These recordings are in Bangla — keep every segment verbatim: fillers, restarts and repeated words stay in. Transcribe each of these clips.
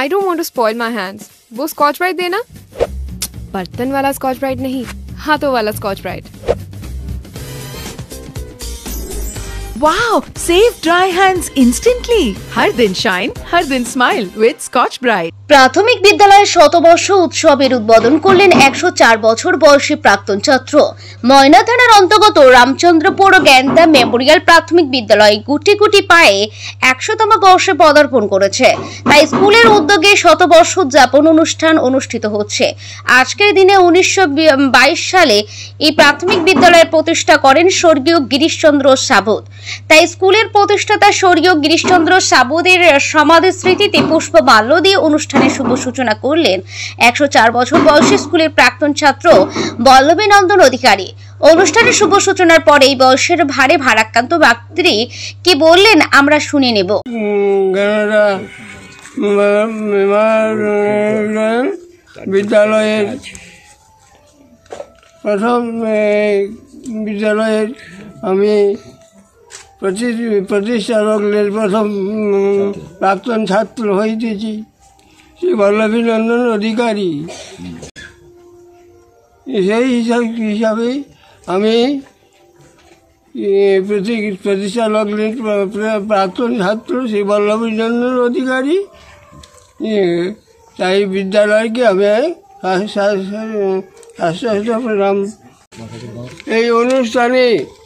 I don't want to spoil my hands. वो स्कॉच ब्राइट देना, बर्तन वाला स्कॉच ब्राइट नहीं, हाथों वाला Scotch Brite. Wow! Save dry hands instantly. हर दिन shine, हर दिन smile with Scotch Brite. প্রাথমিক বিদ্যালয়ের শতবর্ষ উৎসবের উদ্বোধন করলেন একশো চার বছর বয়সী প্রাক্তন ছাত্র। ময়না থানার অন্তর্গত রামচন্দ্রপুর জ্ঞানদা মেমোরিয়াল প্রাথমিক বিদ্যালয় গুটি গুটি পায়ে একশোতম বর্ষে পদার্পণ করেছে। তাই স্কুলের উদ্যোগে শতবর্ষ উদযাপন অনুষ্ঠান অনুষ্ঠিত হচ্ছে। আজকের দিনে উনিশশো বাইশ সালে এই প্রাথমিক বিদ্যালয়ের প্রতিষ্ঠা করেন স্বর্গীয় গিরিশচন্দ্র সাবুত। তাই স্কুলের প্রতিষ্ঠাতা স্বর্গীয় গিরিশচন্দ্র সাবুতের সমাধি স্মৃতিতে পুষ্পমাল্য দিয়ে অনুষ্ঠানের শুভ সূচনা করলেন একশো চার বছর বয়সী স্কুলের প্রাক্তন ছাত্র বল্লভী নন্দন অধিকারী। অনুষ্ঠানের শুভ সূচনার পরে এই বয়সের ভারে ভারাক্রান্ত ব্যক্তি কি বললেন আমরা শুনে নেব। বিদ্যালয়ের প্রথম বিদ্যালয়ের আমি প্রতিষ্ঠা লগ্নের প্রথম প্রাক্তন ছাত্র হইতেছি শ্রী বল্লভী নন্দন অধিকারী। সেই হিসাব হিসাবে আমি প্রতিষ্ঠা লগ্নের প্রাক্তন ছাত্র শ্রী বল্লভী নন্দন অধিকারী। তাই বিদ্যালয়কে আমি শাস্ত্র প্রণাম। এই অনুষ্ঠানে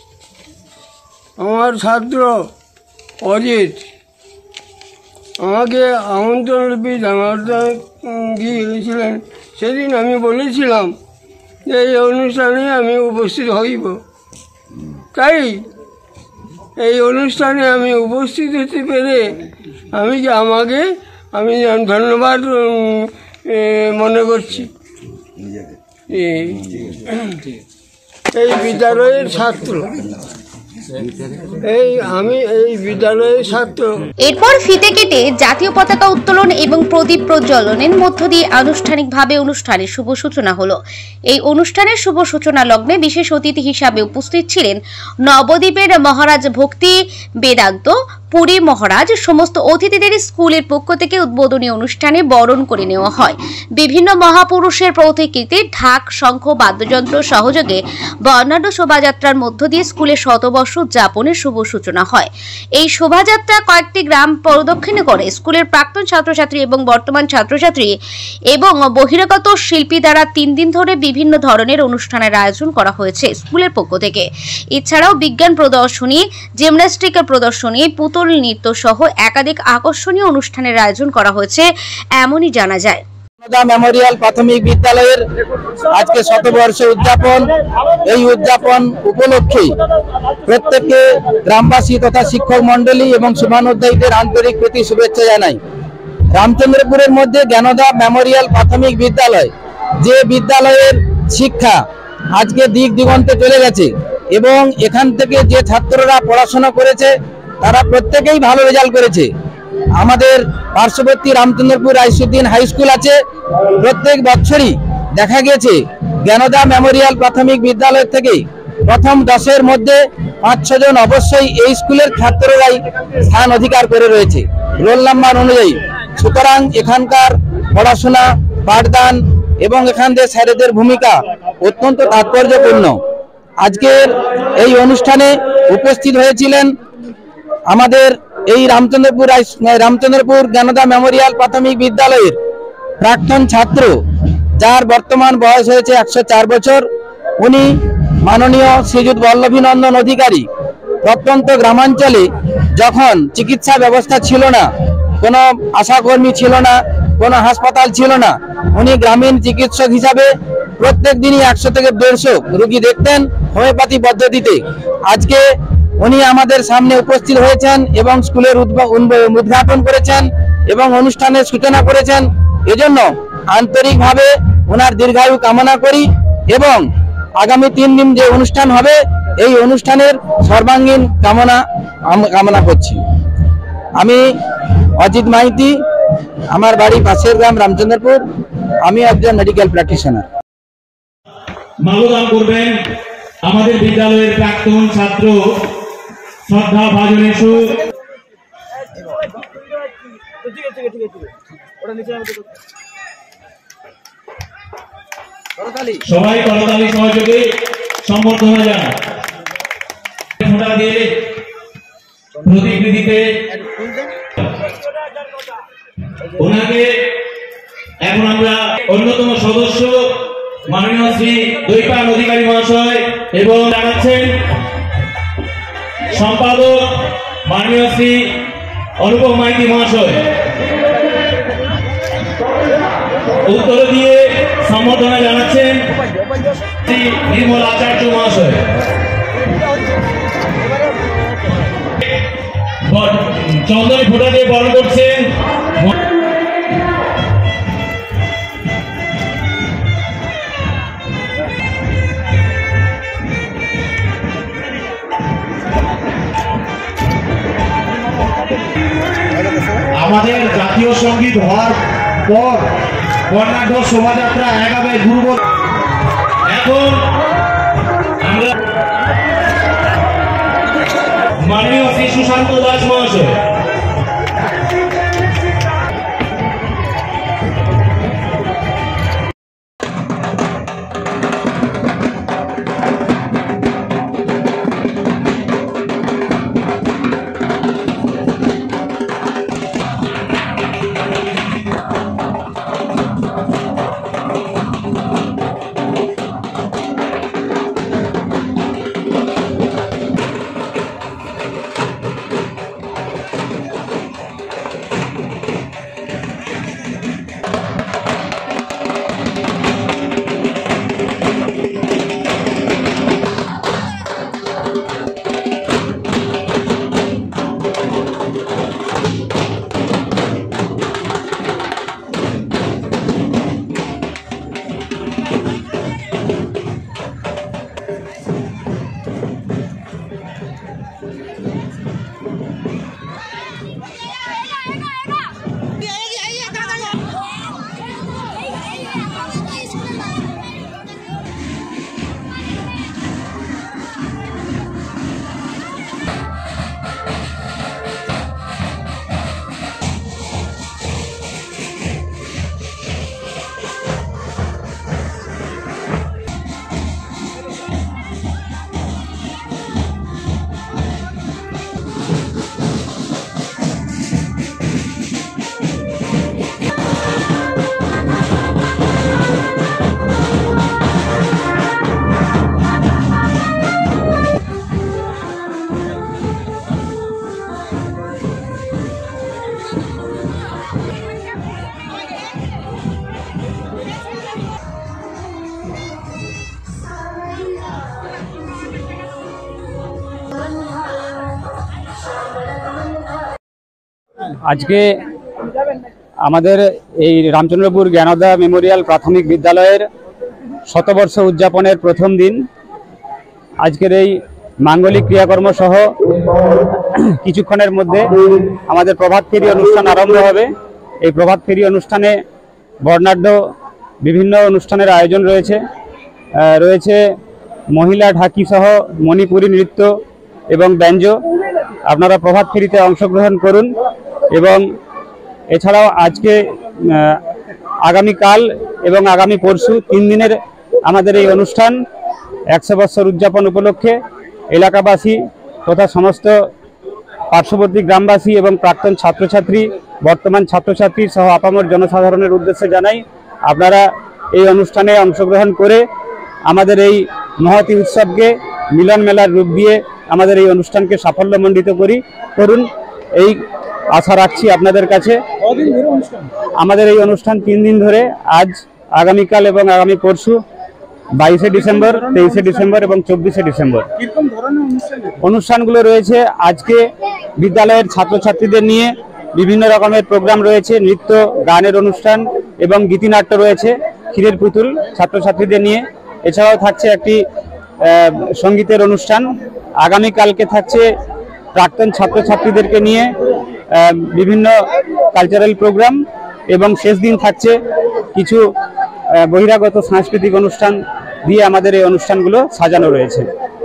আমার ছাত্র অজিত আমাকে আমন্ত্রণ লিপি জানাতে গিয়েছিলেন। সেদিন আমি বলেছিলাম যে এই অনুষ্ঠানে আমি উপস্থিত হইব। তাই এই অনুষ্ঠানে আমি উপস্থিত হতে পেরে আমি যে আমাকে আমি ধন্যবাদ মনে করছি। এই বিদ্যালয়ের ছাত্র এই আমি এই বিদ্যালয়ের ছাত্র। এরপর ফিতে কেটে জাতীয় পতাকা উত্তোলন এবং প্রদীপ প্রজ্বলনের মধ্য দিয়ে আনুষ্ঠানিকভাবে অনুষ্ঠানের শুভ সূচনা হলো। এই অনুষ্ঠানের শুভ সূচনা লগ্নে বিশেষ অতিথি হিসাবে উপস্থিত ছিলেন নবদ্বীপের মহারাজ ভক্তি বেদান্ত পুরী মহারাজ। সমস্ত অতিথিদের স্কুলের পক্ষ থেকে উদ্বোধনী অনুষ্ঠানে বরণ করে নেওয়া হয়। বিভিন্ন মহাপুরুষের প্রতিকৃতি, ঢাক, শঙ্খ, বাদ্যযন্ত্র সহযোগে বর্ণাঢ্য শোভাযাত্রার মধ্য দিয়ে স্কুলের শতবর্ষ উদযাপনের শুভ সূচনা হয়। এই শোভাযাত্রা কয়েকটি গ্রাম পরিদর্শন করে স্কুলের প্রাক্তন ছাত্রছাত্রী এবং বর্তমান ছাত্রছাত্রী এবং বহিরাগত শিল্পী দ্বারা তিন দিন ধরে বিভিন্ন ধরনের অনুষ্ঠানের আয়োজন করা হয়েছে স্কুলের পক্ষ থেকে। এছাড়াও বিজ্ঞান প্রদর্শনী, জিমন্যাস্টিকের প্রদর্শনী, পুতুল নৃত্য সহ একাধিক আকর্ষণীয় অনুষ্ঠানের আয়োজন করা হয়েছে এমনই জানা যায়। মেমোরিয়াল প্রাথমিক বিদ্যালয়ের আজকে শতবর্ষ উদযাপন। এই উদযাপন উপলক্ষে প্রত্যেককে গ্রামবাসী তথা শিক্ষক মন্ডলী এবং শুভানুধ্যায়ীদের আন্তরিক প্রীতি শুভেচ্ছা জানাই। রামচন্দ্রপুরের মধ্যে জ্ঞানদা মেমোরিয়াল প্রাথমিক বিদ্যালয়, যে বিদ্যালয়ের শিক্ষা আজকে দিক দিগন্তে চলে গেছে এবং এখান থেকে যে ছাত্ররা পড়াশোনা করেছে তারা প্রত্যেকেই ভালো রেজাল্ট করেছে। আমাদের পার্শ্ববর্তী রামচন্দ্রপুর রাইসুদ্দিন হাই স্কুল আছে। প্রত্যেক বছরই দেখা গেছে জ্ঞানদা মেমোরিয়াল প্রাথমিক বিদ্যালয় থেকে প্রথম দশের মধ্যে পাঁচ ছজন অবশ্যই এই স্কুলের ছাত্ররাই স্থান অধিকার করে রয়েছে রোল নাম্বার অনুযায়ী। সুতরাং এখানকার পড়াশোনা, পাঠদান এবং এখানকার স্যারেদের ভূমিকা অত্যন্ত তাৎপর্যপূর্ণ। আজকের এই অনুষ্ঠানে উপস্থিত হয়েছিলেন আমাদের এই রামচন্দ্রপুর রামচন্দ্রপুর জ্ঞানদা মেমোরিয়াল প্রাথমিক বিদ্যালয়ের প্রাক্তন ছাত্র, যার বর্তমান বয়স হয়েছে একশো চার বছর। উনি মাননীয় শ্রীযুত বল্লভী নন্দন অধিকারী। প্রত্যন্ত গ্রামাঞ্চলে যখন চিকিৎসা ব্যবস্থা ছিল না, কোনো আশাকর্মী ছিল না, কোনো হাসপাতাল ছিল না, উনি গ্রামীণ চিকিৎসক হিসাবে প্রত্যেক দিনই একশো থেকে দেড়শো রোগী দেখতেন হোমিওপ্যাথি পদ্ধতিতে। আজকে উনি আমাদের সামনে উপস্থিত হয়েছেন এবং স্কুলের উদ্ঘাটন করেছেন এবং অনুষ্ঠানের সূচনা করেছেন। এজন্য আন্তরিকভাবে ওনার দীর্ঘায়ু কামনা করি এবং আগামী তিন দিন যে অনুষ্ঠান হবে এই অনুষ্ঠানের সর্বাঙ্গীন কামনা কামনা করছি। আমি অজিত মাইতি, আমার বাড়ি পাশের গ্রাম রামচন্দ্রপুর। আমি একজন মেডিকেল প্র্যাকটিশনার। মাল্যদান করবেন আমাদের বিদ্যালয়ের প্রাক্তন ছাত্র শ্রদ্ধা ভাজনেশু সবাই করতালি সহযোগে সম্বর্ধনা জানায়। ফোঁটা দিয়ে প্রতিকৃতিতে ওনাকে এখন আমরা অন্যতম সদস্য মাননীয় শ্রী দৈপায়ন অধিকারী মহাশয় এবং জানাচ্ছেন সম্পাদক মাননীয় শ্রী অনুপম মাইতি মহাশয় উত্তর দিয়ে সম্বর্ধনা জানাচ্ছেন শ্রী নির্মল আচার্য মহাশয়। চন্দনী ফোঁটা দিয়ে বরণ করছেন আমাদের জাতীয় সঙ্গীত হওয়ার পর বর্ণাঢ্য শোভাযাত্রা এগাবে গুরু। এখন আমরা মাননীয় শ্রী সুশান্ত দাস মহাশয় আজকে আমাদের এই রামচন্দ্রপুর জ্ঞানোদয় মেমোরিয়াল প্রাথমিক বিদ্যালয়ের শতবর্ষ উদযাপনের প্রথম দিন। আজকের এই মাঙ্গলিক ক্রিয়াকর্ম সহ কিছুক্ষণের মধ্যে আমাদের প্রভাত ফেরি অনুষ্ঠান আরম্ভ হবে। এই প্রভাত ফেরি অনুষ্ঠানে বর্ণাঢ্য বিভিন্ন অনুষ্ঠানের আয়োজন রয়েছে রয়েছে মহিলা ঢাকি সহ মণিপুরী নৃত্য এবং ব্যঞ্জ। আপনারা প্রভাত ফেরিতে অংশগ্রহণ করুন এবং এছাড়াও আজকে আগামীকাল এবং আগামী পরশু তিন দিনের আমাদের এই অনুষ্ঠান একশো বছর উদযাপন উপলক্ষে এলাকাবাসী তথা সমস্ত পার্শ্ববর্তী গ্রামবাসী এবং প্রাক্তন ছাত্রছাত্রী বর্তমান ছাত্রছাত্রী সহ আপামর জনসাধারণের উদ্দেশ্যে জানাই, আপনারা এই অনুষ্ঠানে অংশগ্রহণ করে আমাদের এই মহতী উৎসবকে মিলন মেলার রূপ দিয়ে আমাদের এই অনুষ্ঠানকে সাফল্যমণ্ডিত করি করুন এই আশা রাখছি আপনাদের কাছে। আমাদের এই অনুষ্ঠান তিন দিন ধরে, আজ আগামীকাল এবং আগামী পরশু বাইশে ডিসেম্বর, তেইশে ডিসেম্বর এবং চব্বিশে ডিসেম্বর অনুষ্ঠানগুলো রয়েছে। আজকে বিদ্যালয়ের ছাত্রছাত্রীদের নিয়ে বিভিন্ন রকমের প্রোগ্রাম রয়েছে, নৃত্য গানের অনুষ্ঠান এবং গীতিনাট্য রয়েছে ক্ষীরের পুতুল ছাত্রছাত্রীদের নিয়ে। এছাড়াও থাকছে একটি সঙ্গীতের অনুষ্ঠান। আগামীকালকে থাকছে প্রাক্তন ছাত্রছাত্রীদেরকে নিয়ে বিভিন্ন কালচারাল প্রোগ্রাম এবং শেষ দিন থাকছে কিছু বহিরাগত সাংস্কৃতিক অনুষ্ঠান দিয়ে আমাদের এই অনুষ্ঠানগুলো সাজানো রয়েছে।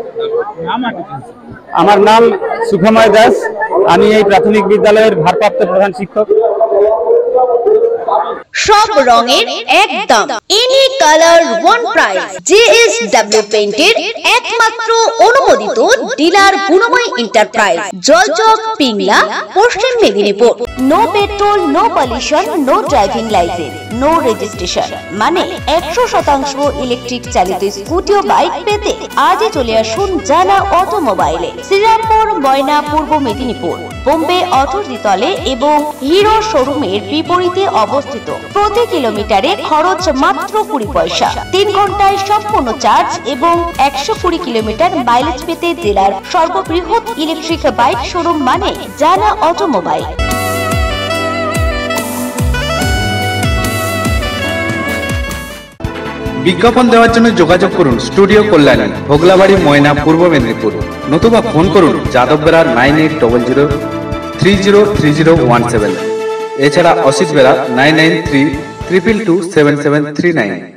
আমার নাম সুখময় দাস, আমি এই প্রাথমিক বিদ্যালয়ের ভারপ্রাপ্ত প্রধান শিক্ষক। সব রঙের এক দাম, any colour one price. JSW পেইন্টের একমাত্র অনুমোদিত dealer Gunamoy enterprise, Jalchak, Pingla, Paschim Medinipur. No petrol, no pollution, no driving licence, no registration, মানে একশো শতাংশ ইলেকট্রিক চালিত স্কুটি ও বাইক পেতে আজই চলে আসুন জানা অটোমোবাইলে। শ্রীরামপুর, ময়না, পূর্ব মেদিনীপুর, বোম্বে অটোর দ্বিতলে এবং হিরো শোরুমের বিপরীতে অবস্থিত। প্রতি কিলোমিটারে খরচ মাত্র কুড়ি পয়সা, তিন ঘন্টায় সম্পূর্ণ চার্জ এবং একশো কুড়ি কিলোমিটার মাইলেজ পেতে জেলার সর্ববৃহৎ ইলেকট্রিক বাইক শোরুম মানে জানা অটোমোবাইল। বিজ্ঞাপন দেওয়ার জন্য যোগাযোগ করুন স্টুডিও কল্যাণী, ভোগলাবাড়ি, ময়না, পূর্ব মেদিনীপুর। নতুবা ফোন করুন Yadav Bera nine eight double zero three zero three zero one seven. এছাড়া Asit Bera nine nine three triple two seven seven three nine.